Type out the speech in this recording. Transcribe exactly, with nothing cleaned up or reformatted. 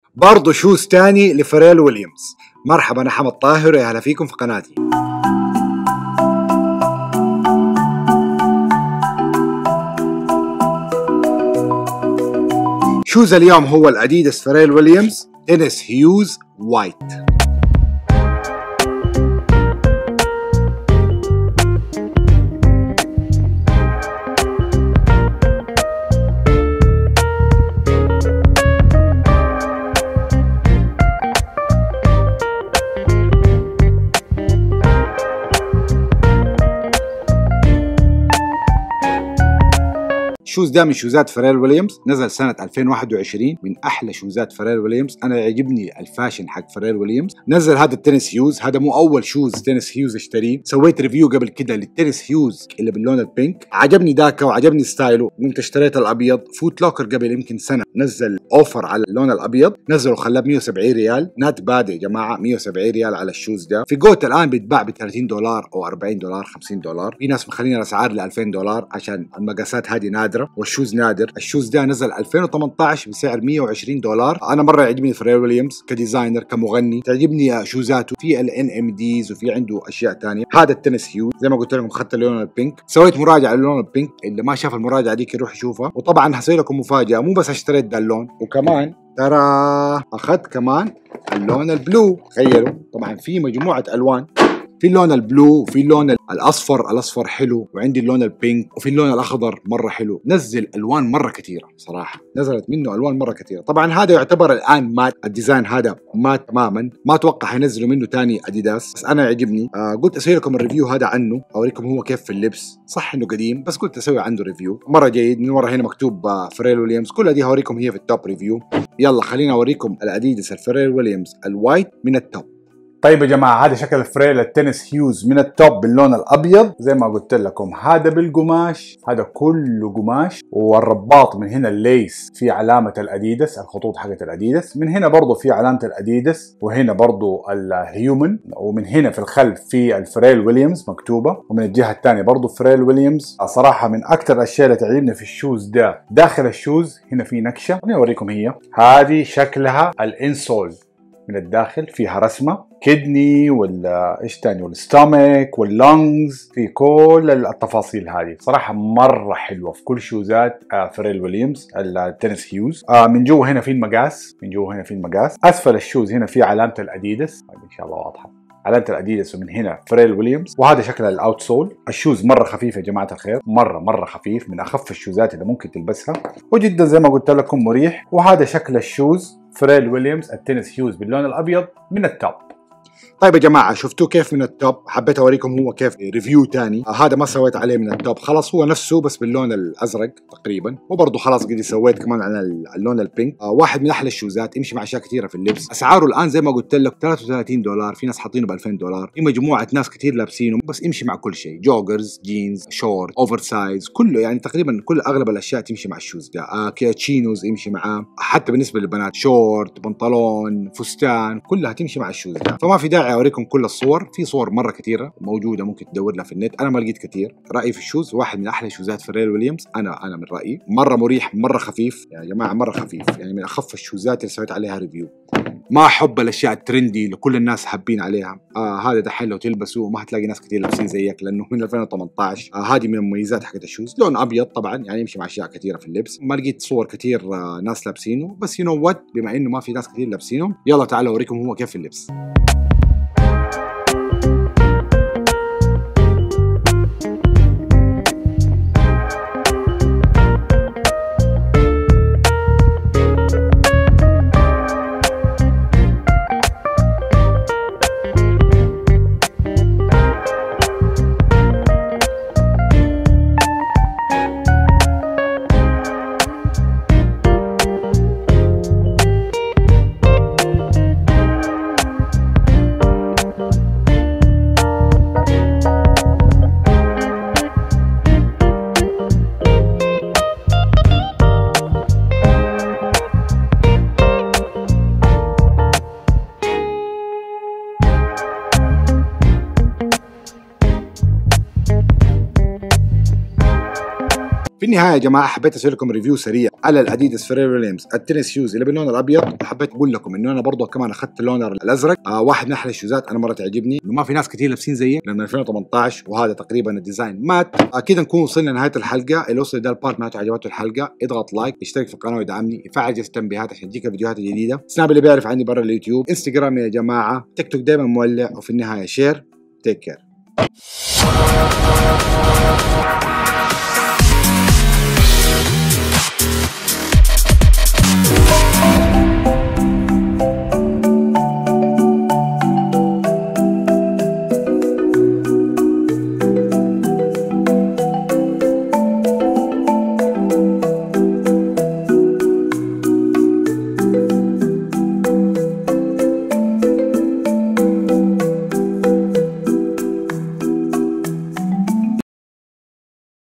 برضو شوز تاني لفريل ويليامز. مرحبا، أنا حمد طاهر ويا هلا فيكم في قناتي. شوز اليوم هو الأديداس فريل ويليامز تنس هيوز وايت. الشوز ده من شوزات فريل ويليامز، نزل سنة ألفين وواحد وعشرين، من أحلى شوزات فريل ويليامز. أنا يعجبني الفاشن حق فريل ويليامز. نزل هذا التنس هيوز، هذا مو أول شوز تنس هيوز اشتريه، سويت ريفيو قبل كده للتنس هيوز اللي باللون البينك، عجبني ذاك وعجبني ستايله، قمت اشتريت الأبيض. فوت لوكر قبل يمكن سنة نزل أوفر على اللون الأبيض، نزلوا خلاه ب مية وسبعين ريال، نات بادئ يا جماعة، مية وسبعين ريال على الشوز ده. في جوت الآن بيتباع ب ثلاثين دولار أو أربعين دولار خمسين دولار، في ناس مخلين الأسعار ل ألفين دولار عشان المقاسات هذه نادرة والشوز نادر. الشوز ده نزل ألفين وثمانية عشر بسعر مية وعشرين دولار. انا مره يعجبني فريل ويليامز كديزاينر كمغني، تعجبني شوزاته في الان ام ديز وفي عنده اشياء ثانيه. هذا التنس هيوز زي ما قلت لكم اخذت اللون البينك، سويت مراجعه للون البينك، اللي ما شاف المراجعه ديك يروح يشوفها. وطبعا هسوي لكم مفاجاه، مو بس اشتريت ده اللون، وكمان ترى اخذت كمان اللون البلو. تخيلوا طبعا في مجموعه الوان، في اللون البلو وفي اللون الاصفر، الاصفر حلو، وعندي اللون البينك وفي اللون الاخضر مره حلو. نزل الوان مره كثيره صراحه، نزلت منه الوان مره كثيره. طبعا هذا يعتبر الان مات، الديزاين هذا مات تماما، ما اتوقع حينزلوا منه ثاني اديداس، بس انا يعجبني. آه قلت اسوي لكم الريفيو هذا عنه، اوريكم هو كيف في اللبس. صح انه قديم بس قلت اسوي عنده ريفيو مره جيد. من ورا هنا مكتوب آه فريل ويليامز، كل دي هوريكم هي في التوب ريفيو. يلا خلينا اوريكم الاديداس الفريل ويليامز الوايت من التوب. طيب يا جماعة، هذا شكل الفريل التنس هيوز من التوب باللون الأبيض. زي ما قلت لكم هذا بالقماش، هذا كله قماش، والرباط من هنا الليس في علامة الأديداس، الخطوط حقت الأديداس. من هنا برضو في علامة الأديداس، وهنا برضو الهيومن، ومن هنا في الخلف في الفريل ويليامز مكتوبة، ومن الجهة الثانية برضو فريل ويليامز. صراحة من أكثر الأشياء اللي تعجبني في الشوز ده، داخل الشوز هنا في نكشة، أنا أوريكم هي. هذه شكلها الإنسول من الداخل، فيها رسمة كدني ولا ايش تاني، والستامك واللونجز، في كل التفاصيل هذه. صراحة مرة حلوة في كل شوزات فريل ويليامز التنس هيوز. من جوا هنا في المقاس، من جوا هنا في المقاس. اسفل الشوز هنا في علامة الاديداس، ان شاء الله واضحة علامة الاديداس، ومن هنا فريل ويليامز. وهذا شكل الاوت سول. الشوز مرة خفيف يا جماعة الخير، مرة مرة خفيف، من اخف الشوزات اللي ممكن تلبسها، وجدا زي ما قلت لكم مريح. وهذا شكل الشوز فريل ويليامز التنس هيوز باللون الابيض من التوب. طيب يا جماعة، شفتوه كيف من التوب؟ حبيت اوريكم هو كيف ريفيو تاني. آه هذا ما سويت عليه من التوب، خلاص هو نفسه بس باللون الازرق تقريبا. وبرضه خلاص قد سويت كمان على اللون البينك. آه واحد من احلى الشوزات، يمشي مع اشياء كثيره في اللبس. اسعاره الان زي ما قلت لك ثلاثة وثلاثين دولار، في ناس حاطينه ب ألفين دولار. في مجموعه ناس كثير لابسينه، بس يمشي مع كل شيء، جوجرز، جينز، شورت، اوفر سايز، كله يعني تقريبا كل اغلب الاشياء تمشي مع الشوز ده. آه تشينوز يمشي معاه، حتى بالنسبه للبنات شورت، بنطلون، فستان، كلها تمشي مع الشوز ده. فما في داعي اوريكم كل الصور، في صور مره كثيره موجوده ممكن تدور لها في النت، انا ما لقيت كثير. رايي في الشوز، واحد من احلى شوزات فريل ويليامز، انا انا من رايي مره مريح، مره خفيف يا جماعه، مره خفيف، يعني من اخف الشوزات اللي سويت عليها ريفيو. ما احب الاشياء الترندي اللي كل الناس حابين عليها. آه هذا دحين لو تلبسه ما هتلاقي ناس كثير لابسين زيك، لانه من ألفين وثمانية عشر. آه هذه من المميزات حقت الشوز، لون ابيض طبعا يعني يمشي مع اشياء كثيره في اللبس. ما لقيت صور كثير آه ناس لابسينه، بس يو نو وات، بما انه ما في ناس كثير لابسينه، يلا تعالوا اوريكم هو كيف في اللبس. النهايه يا جماعه حبيت اسوي لكم ريفيو سريع على الاديداس فرير ويليامز التنس شوز اللي باللون الابيض، وحبيت اقول لكم انه انا برضه كمان اخذت اللون الازرق. آه واحد من احلى الشوزات، انا مره تعجبني انه ما في ناس كثير لابسين زيي من ألفين وثمانية عشر، وهذا تقريبا الديزاين مات. اكيد نكون وصلنا لنهايه الحلقه. اللي وصل ده البارت معناته عجبته الحلقه اضغط لايك، اشترك في القناه ويدعمني، يفعل جرس التنبيهات عشان تجيك فيديوهات جديده. سناب اللي بيعرف عني برا اليوتيوب، انستغرام يا جماعه، تيك توك دايما مولع، وفي النهايه شير. تيك كير.